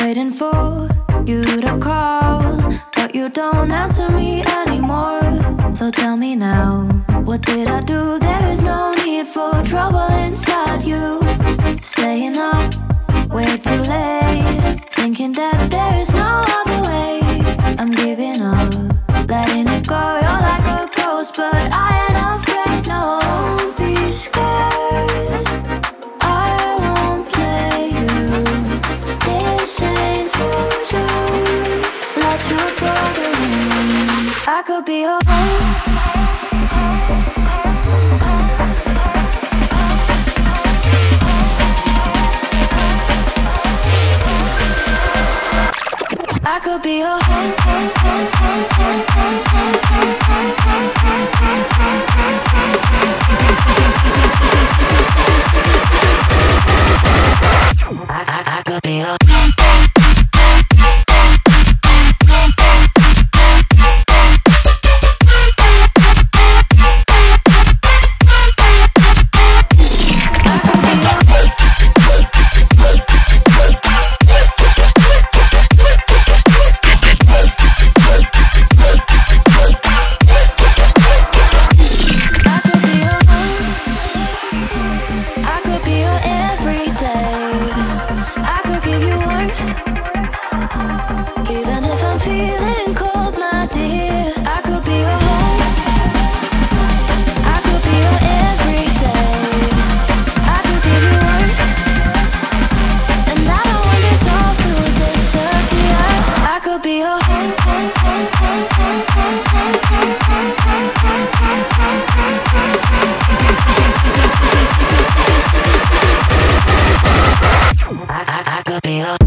waiting for you to call, but you don't answer me anymore. So tell me now, what did I do? There is no need for trouble inside you. Staying up way too late, thinking that there is no other way. I'm giving up, letting it go. You're like a ghost, but I ain't afraid. No, don't be scared, I won't play you. This ain't usual, let you bother me. I could be your I could be your I could be your I could be your